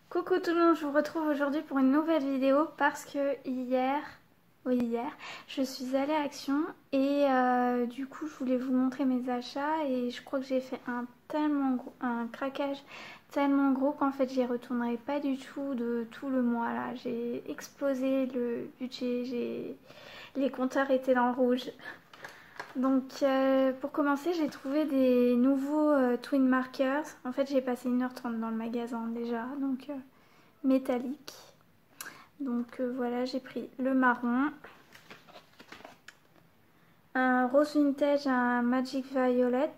Coucou tout le monde, je vous retrouve aujourd'hui pour une nouvelle vidéo parce que hier, je suis allée à Action et du coup je voulais vous montrer mes achats et je crois que j'ai fait un craquage tellement gros qu'en fait j'y retournerai pas du tout de tout le mois là. J'ai explosé le budget, les compteurs étaient dans le rouge. Donc pour commencer, j'ai trouvé des nouveaux twin markers. En fait, j'ai passé 1h30 dans le magasin déjà, donc métallique. Donc voilà, j'ai pris le marron, un rose vintage, un magic violet,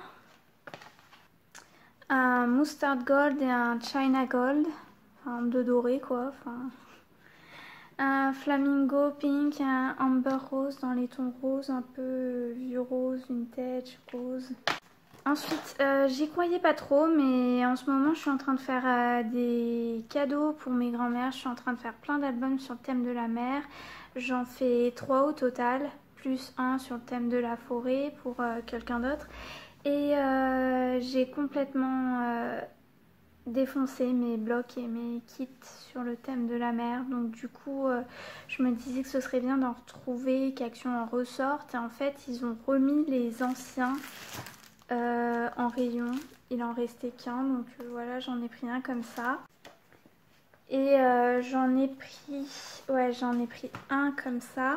un mustard gold et un china gold, enfin deux dorés quoi, enfin un flamingo pink, un amber rose dans les tons roses, un peu vieux rose, vintage, rose. Ensuite, j'y croyais pas trop, mais en ce moment, je suis en train de faire des cadeaux pour mes grands-mères. Je suis en train de faire plein d'albums sur le thème de la mer. J'en fais 3 au total, plus un sur le thème de la forêt pour quelqu'un d'autre. Et j'ai complètement défoncé mes blocs et mes kits sur le thème de la mer. Donc du coup, je me disais que ce serait bien d'en retrouver, qu'Action en ressorte. Et en fait, ils ont remis les anciens en rayon. Il en restait qu'un, donc voilà, j'en ai pris un comme ça. Et j'en ai pris un comme ça.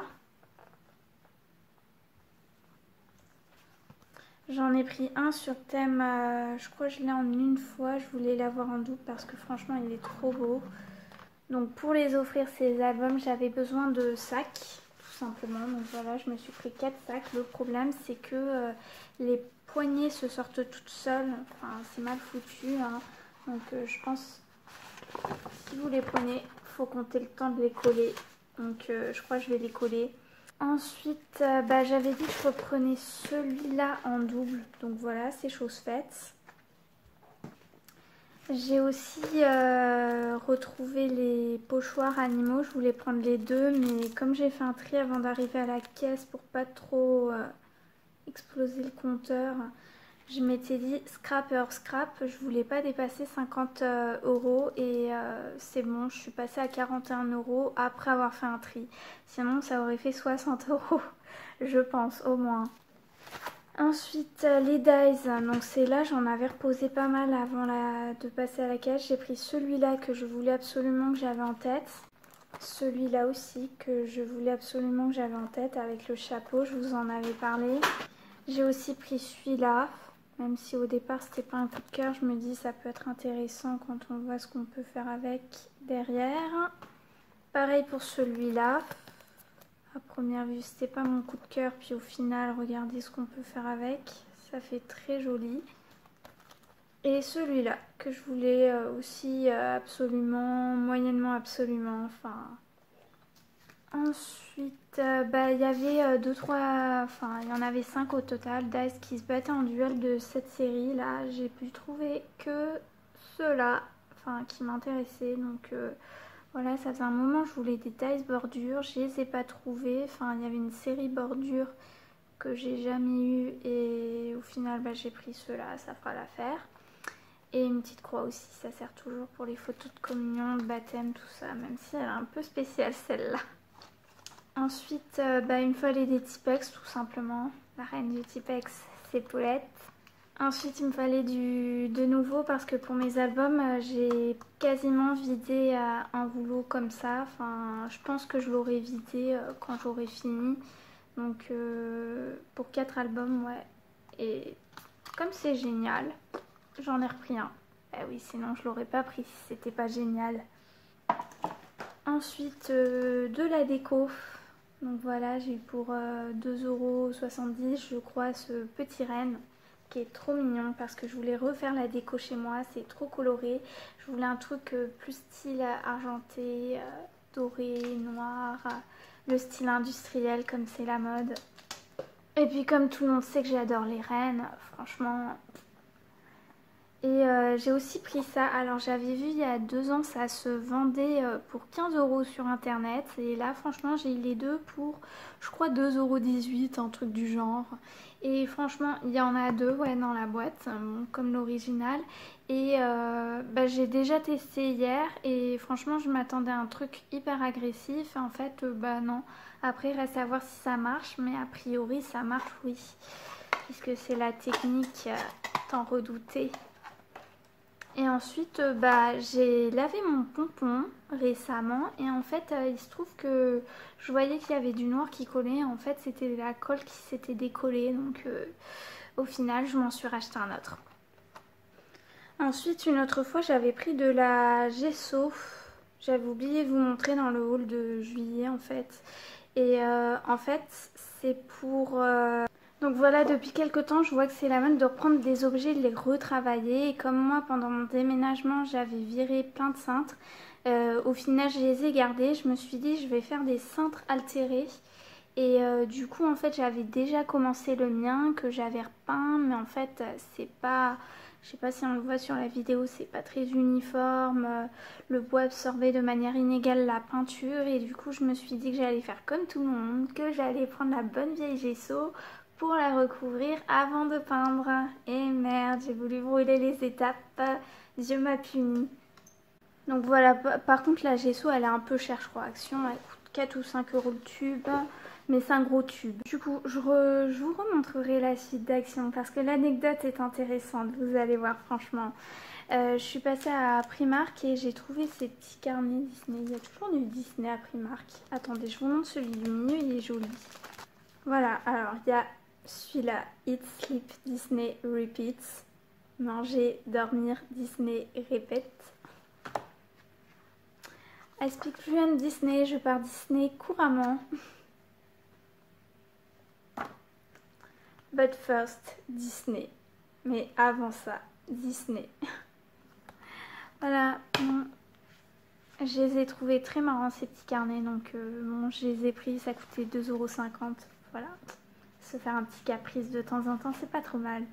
J'en ai pris un sur thème, je crois que je l'ai en une fois. Je voulais l'avoir en double parce que franchement il est trop beau. Donc pour les offrir ces albums, j'avais besoin de sacs, tout simplement. Donc voilà, je me suis pris 4 sacs. Le problème c'est que les poignées se sortent toutes seules. Enfin, c'est mal foutu, hein. Donc je pense, si vous les prenez, il faut compter le temps de les coller. Donc je crois que je vais les coller. Ensuite, j'avais dit que je reprenais celui-là en double. Donc voilà, c'est chose faite. J'ai aussi retrouvé les pochoirs animaux. Je voulais prendre les deux, mais comme j'ai fait un tri avant d'arriver à la caisse pour pas trop exploser le compteur, je m'étais dit scrap or scrap. Je voulais pas dépasser 50 € et c'est bon, je suis passée à 41 € après avoir fait un tri. Sinon, ça aurait fait 60 €, je pense, au moins. Ensuite, les dies, donc c'est là, j'en avais reposé pas mal avant de passer à la caisse. J'ai pris celui-là que je voulais absolument, que j'avais en tête. Celui-là aussi que je voulais absolument, que j'avais en tête avec le chapeau, je vous en avais parlé. J'ai aussi pris celui-là, même si au départ c'était pas un coup de cœur, je me dis ça peut être intéressant quand on voit ce qu'on peut faire avec derrière. Pareil pour celui-là. À première vue, c'était pas mon coup de cœur, puis au final, regardez ce qu'on peut faire avec. Ça fait très joli. Et celui-là, que je voulais aussi absolument, moyennement absolument, enfin. Ensuite, il y avait 2-3, enfin, il y en avait 5 au total, dice qui se battaient en duel de cette série. Là, j'ai pu trouver que ceux-là, enfin, qui m'intéressaient, donc. Voilà, ça faisait un moment que je voulais des dice bordures, je les ai pas trouvés. Enfin, il y avait une série bordure que j'ai jamais eu et au final j'ai pris ceux-là, ça fera l'affaire. Et une petite croix aussi, ça sert toujours pour les photos de communion, de baptême, tout ça, même si elle est un peu spéciale celle-là. Ensuite, une folie des Tipex tout simplement. La reine du Tipex, c'est Paulette. Ensuite, il me fallait de nouveau parce que pour mes albums, j'ai quasiment vidé un rouleau comme ça. Enfin, je pense que je l'aurais vidé quand j'aurai fini. Donc, pour 4 albums, ouais. Et comme c'est génial, j'en ai repris un. Eh oui, sinon je l'aurais pas pris si c'était pas génial. Ensuite, de la déco. Donc voilà, j'ai eu pour 2,70 € je crois ce petit renne qui est trop mignon parce que je voulais refaire la déco chez moi, c'est trop coloré. Je voulais un truc plus style argenté, doré, noir, le style industriel comme c'est la mode. Et puis comme tout le monde sait que j'adore les rennes, franchement. Et j'ai aussi pris ça. Alors j'avais vu il y a 2 ans, ça se vendait pour 15 euros sur internet. Et là franchement j'ai eu les deux pour je crois 2,18 €, un truc du genre. Et franchement il y en a deux ouais, dans la boîte, bon, comme l'original. Et bah, j'ai déjà testé hier et franchement je m'attendais à un truc hyper agressif. En fait bah non. Après il reste à voir si ça marche. Mais a priori ça marche oui. Puisque c'est la technique tant redoutée. Et ensuite, bah, j'ai lavé mon pompon récemment et en fait, il se trouve que je voyais qu'il y avait du noir qui collait. En fait, c'était la colle qui s'était décollée. Donc, au final, je m'en suis racheté un autre. Ensuite, une autre fois, j'avais pris de la gesso. J'avais oublié de vous montrer dans le haul de juillet, en fait. Et en fait, c'est pour... Donc voilà, depuis quelques temps, je vois que c'est la mode de reprendre des objets et de les retravailler. Et comme moi, pendant mon déménagement, j'avais viré plein de cintres. Au final, je les ai gardés. Je me suis dit, je vais faire des cintres altérés. Et du coup, en fait, j'avais déjà commencé le mien, que j'avais repeint. Mais en fait, c'est pas... Je sais pas si on le voit sur la vidéo, c'est pas très uniforme. Le bois absorbait de manière inégale la peinture. Et du coup, je me suis dit que j'allais faire comme tout le monde, que j'allais prendre la bonne vieille gesso pour la recouvrir avant de peindre. Et merde, j'ai voulu brûler les étapes. Dieu m'a puni. Donc voilà, par contre la gesso elle est un peu chère je crois. Action, elle coûte 4 ou 5 € le tube. Mais c'est un gros tube. Du coup, je vous remontrerai la suite d'Action parce que l'anecdote est intéressante. Vous allez voir franchement. Je suis passée à Primark et j'ai trouvé ces petits carnets Disney. Il y a toujours du Disney à Primark. Attendez, je vous montre celui du milieu, il est joli. Voilà, alors il y a celui-là, Eat, Sleep, Disney, Repeats. Manger, dormir, Disney, répète. I speak fluent Disney, je parle Disney couramment. But first, Disney. Mais avant ça, Disney. Voilà, bon, je les ai trouvés très marrants ces petits carnets. Donc bon, je les ai pris, ça coûtait 2,50 €. Voilà, se faire un petit caprice de temps en temps, c'est pas trop mal.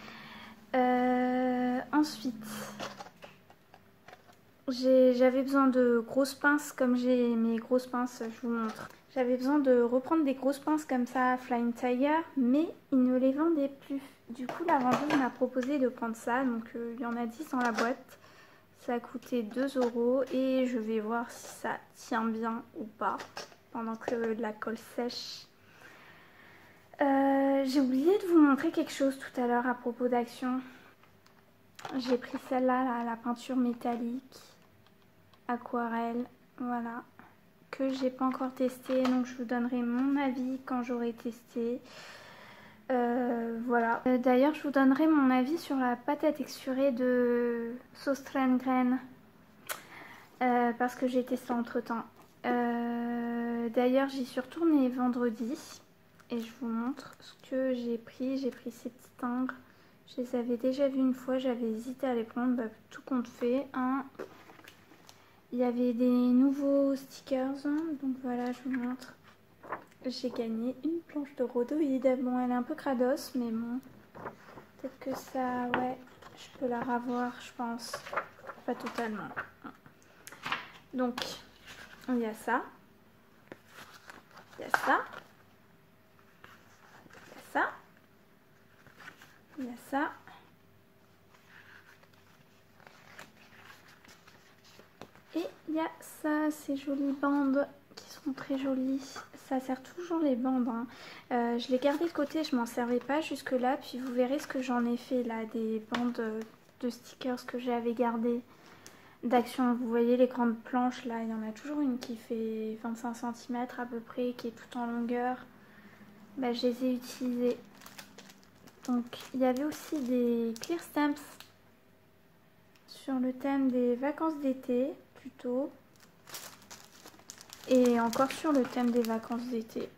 Ensuite, j'avais besoin de grosses pinces, comme j'ai mes grosses pinces, je vous montre. J'avais besoin de reprendre des grosses pinces comme ça, Flying Tiger, mais ils ne les vendaient plus. Du coup, la vendeuse m'a proposé de prendre ça, donc il y en a 10 dans la boîte. Ça a coûté 2 € et je vais voir si ça tient bien ou pas, pendant que la colle sèche. J'ai oublié de vous montrer quelque chose tout à l'heure à propos d'Action. J'ai pris celle-là, la peinture métallique, aquarelle, voilà, que j'ai pas encore testé, donc je vous donnerai mon avis quand j'aurai testé. Voilà. D'ailleurs, je vous donnerai mon avis sur la pâte à texturer de Sauce Graine, parce que j'ai testé entre temps. D'ailleurs, j'y suis retournée vendredi et je vous montre ce que j'ai pris. J'ai pris ces petits tingles. Je les avais déjà vus une fois, j'avais hésité à les prendre, bah, tout compte fait. Hein. Il y avait des nouveaux stickers, hein, donc voilà, je vous montre. J'ai gagné une planche de rhodoïde. Bon, elle est un peu crados, mais bon, peut-être que ça, ouais, je peux la ravoir, je pense. Pas totalement. Donc, il y a ça. Il y a ça. Il y a ça. Il y a ça. Et il y a ça, ces jolies bandes qui sont très jolies. Ça sert toujours les bandes. Hein. Je l'ai gardé de côté, je m'en servais pas jusque là. Puis vous verrez ce que j'en ai fait là, des bandes de stickers que j'avais gardées d'Action. Vous voyez les grandes planches là, il y en a toujours une qui fait 25 cm à peu près, qui est tout en longueur. Bah, je les ai utilisées. Donc il y avait aussi des clear stamps sur le thème des vacances d'été plutôt. Et encore sur le thème des vacances d'été.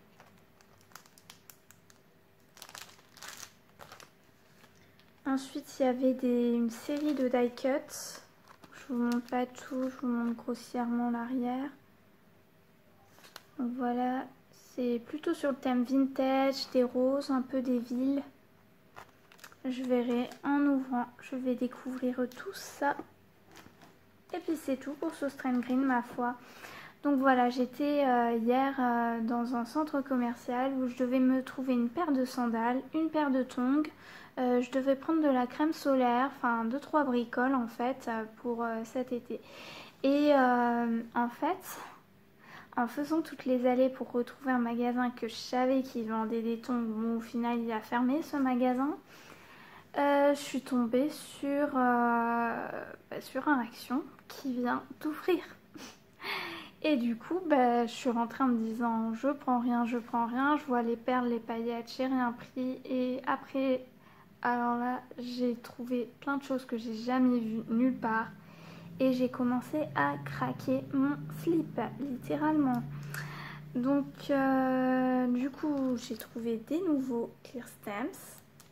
Ensuite, il y avait une série de die cuts. Je vous montre pas tout, je vous montre grossièrement l'arrière. Donc voilà, c'est plutôt sur le thème vintage, des roses, un peu des villes. Je verrai en ouvrant, je vais découvrir tout ça. Et puis c'est tout pour ce Strain Green, ma foi. Donc voilà, j'étais hier dans un centre commercial où je devais me trouver une paire de sandales, une paire de tongs. Je devais prendre de la crème solaire, enfin 2-3 bricoles en fait pour cet été. Et en fait, en faisant toutes les allées pour retrouver un magasin que je savais qui vendait des tongs, bon au final il a fermé ce magasin. Je suis tombée sur un Action qui vient d'ouvrir. Et du coup, je suis rentrée en me disant je prends rien, je prends rien. Je vois les perles, les paillettes, j'ai rien pris. Et après, alors là, j'ai trouvé plein de choses que j'ai jamais vues nulle part. Et j'ai commencé à craquer mon slip, littéralement. Donc, du coup, j'ai trouvé des nouveaux clear stamps.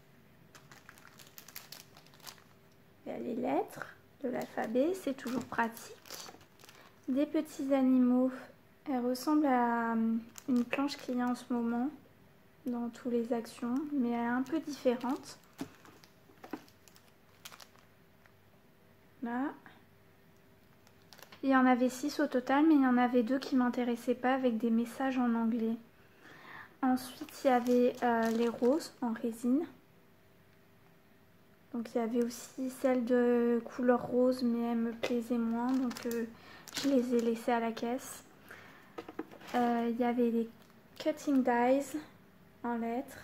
Il y a les lettres de l'alphabet, c'est toujours pratique. Des petits animaux, elle ressemble à une planche qu'il y a en ce moment dans tous les Actions, mais elle est un peu différente. Là. Il y en avait 6 au total, mais il y en avait 2 qui ne m'intéressaient pas avec des messages en anglais. Ensuite, il y avait les roses en résine. Donc il y avait aussi celle de couleur rose, mais elle me plaisait moins, donc je les ai laissées à la caisse. Il y avait les cutting dies en lettres.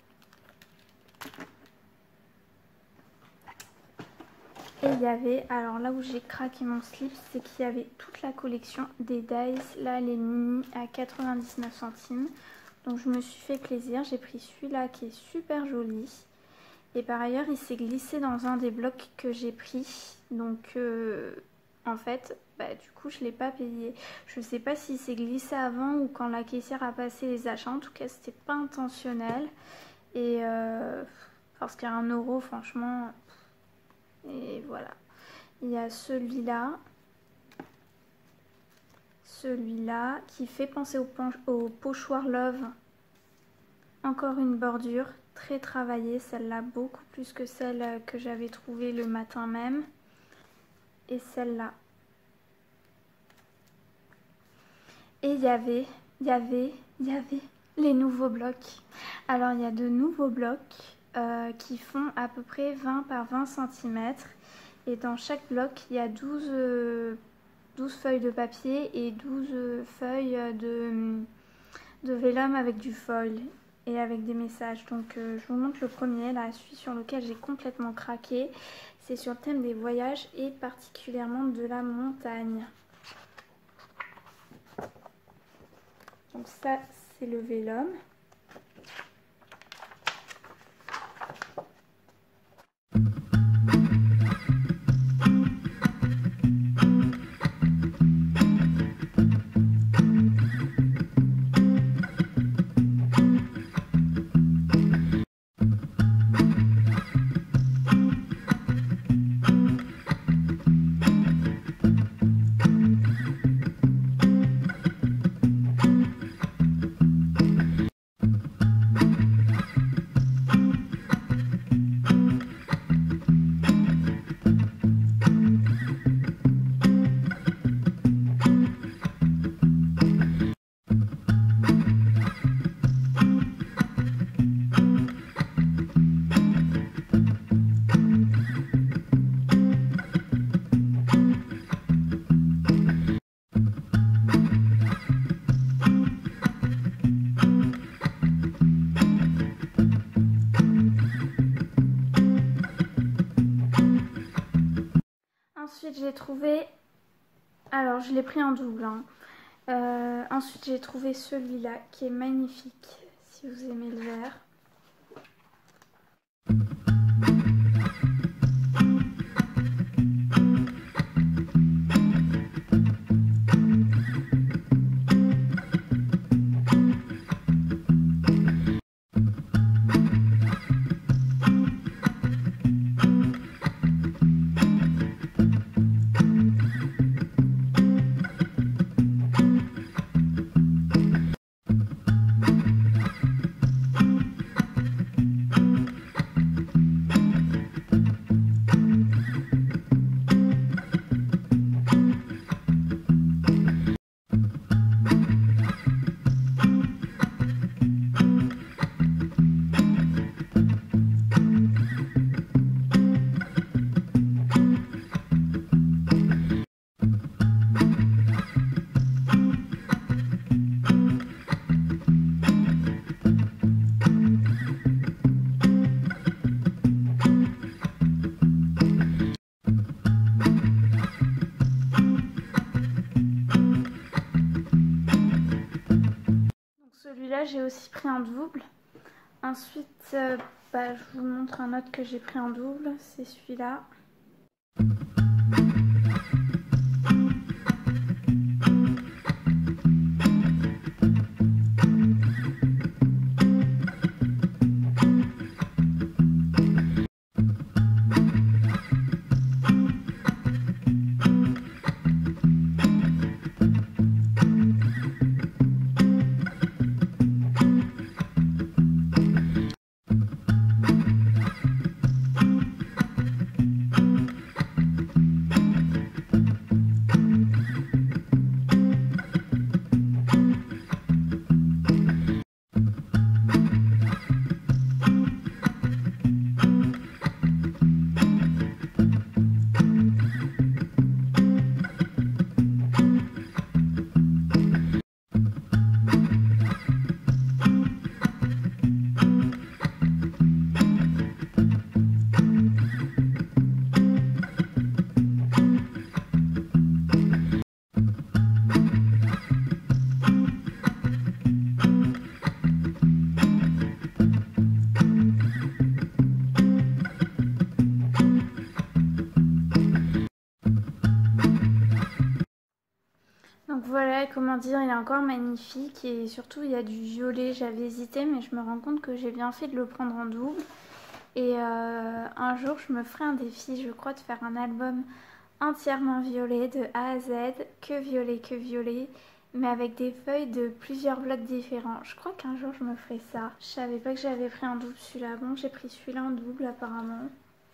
Et il y avait, alors là où j'ai craqué mon slip, c'est qu'il y avait toute la collection des dies, là les mini à 99 centimes. Donc je me suis fait plaisir, j'ai pris celui-là qui est super joli. Et par ailleurs, il s'est glissé dans un des blocs que j'ai pris. Donc, en fait, du coup, je ne l'ai pas payé. Je ne sais pas s'il s'est glissé avant ou quand la caissière a passé les achats. En tout cas, c'était pas intentionnel. Et parce qu'à 1 euro, franchement. Et voilà. Il y a celui-là. Celui-là qui fait penser au pochoir Love. Encore une bordure. Très travaillée, celle-là beaucoup plus que celle que j'avais trouvée le matin même, et celle-là. Et il y avait les nouveaux blocs. Alors il y a de nouveaux blocs qui font à peu près 20 par 20 cm, et dans chaque bloc il y a 12 feuilles de papier et 12 feuilles de vélum avec du foil et avec des messages. Donc je vous montre le premier, là, celui sur lequel j'ai complètement craqué. C'est sur le thème des voyages et particulièrement de la montagne. Donc ça, c'est le vélum. Ensuite j'ai trouvé, alors je l'ai pris en double, hein. Ensuite j'ai trouvé celui-là qui est magnifique si vous aimez le vert. j'ai aussi pris un double. Ensuite, je vous montre un autre que j'ai pris en double, c'est celui-là. Donc voilà, comment dire, il est encore magnifique et surtout il y a du violet. J'avais hésité mais je me rends compte que j'ai bien fait de le prendre en double. Et un jour je me ferai un défi, je crois, de faire un album entièrement violet de A à Z, que violet, mais avec des feuilles de plusieurs blocs différents. Je crois qu'un jour je me ferai ça. Je savais pas que j'avais pris en double celui-là. Bon, j'ai pris celui-là en double apparemment.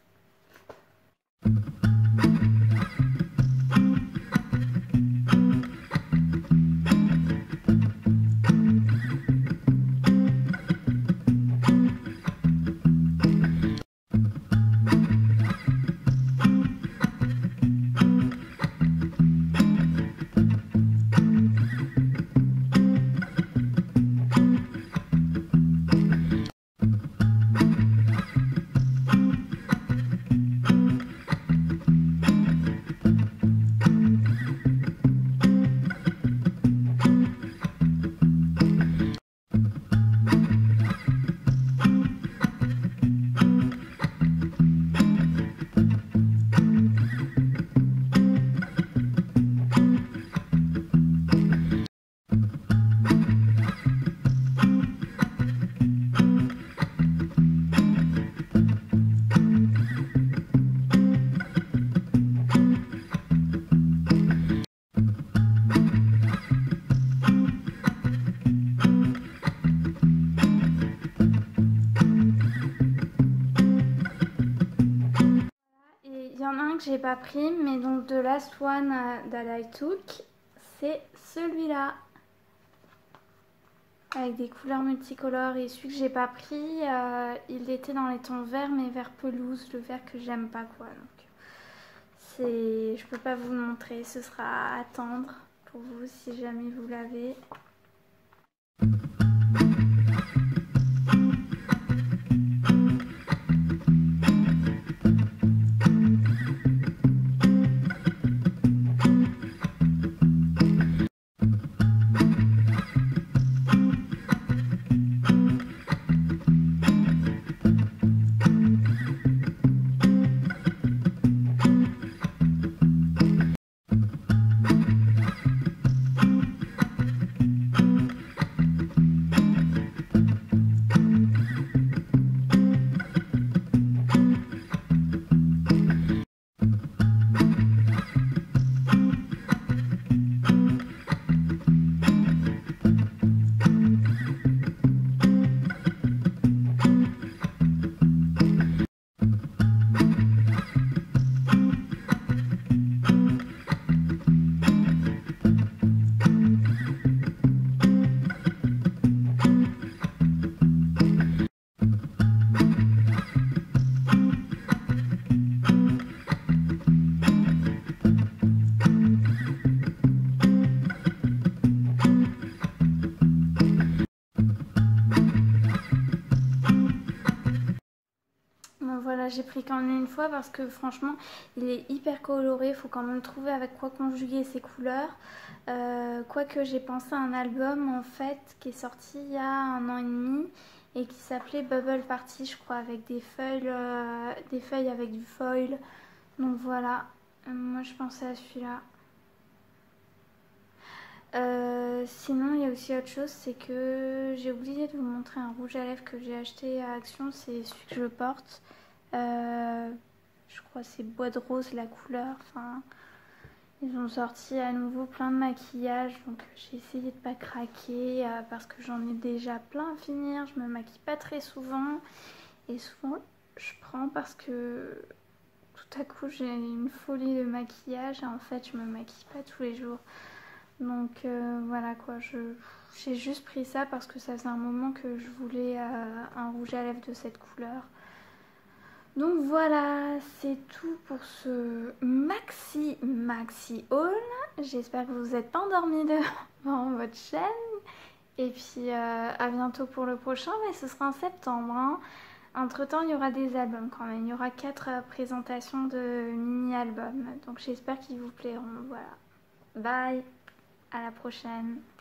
Que j'ai pas pris, mais donc de Last One that I Took, c'est celui-là avec des couleurs multicolores. Et celui que j'ai pas pris, il était dans les tons verts, mais vert pelouse, le vert que j'aime pas quoi. Donc je peux pas vous le montrer, ce sera à attendre pour vous si jamais vous l'avez. voilà, j'ai pris qu'en une fois parce que franchement, il est hyper coloré. Il faut quand même trouver avec quoi conjuguer ces couleurs. Quoique j'ai pensé à un album en fait qui est sorti il y a 1 an et demi et qui s'appelait Bubble Party, je crois, avec des feuilles avec du foil. Donc voilà, moi je pensais à celui-là. Sinon, il y a aussi autre chose, c'est que j'ai oublié de vous montrer un rouge à lèvres que j'ai acheté à Action, c'est celui que je porte. Je crois que c'est bois de rose la couleur. Enfin, ils ont sorti à nouveau plein de maquillage, donc j'ai essayé de pas craquer parce que j'en ai déjà plein à finir. Je me maquille pas très souvent et souvent je prends parce que tout à coup j'ai une folie de maquillage et en fait je me maquille pas tous les jours. Donc voilà quoi, j'ai juste pris ça parce que ça faisait un moment que je voulais un rouge à lèvres de cette couleur. Donc voilà, c'est tout pour ce maxi haul. J'espère que vous n'êtes pas endormis devant votre chaîne. Et puis à bientôt pour le prochain, mais ce sera en septembre, hein. Entre temps, il y aura des albums quand même. Il y aura 4 présentations de mini-albums. Donc j'espère qu'ils vous plairont. Voilà. Bye, à la prochaine.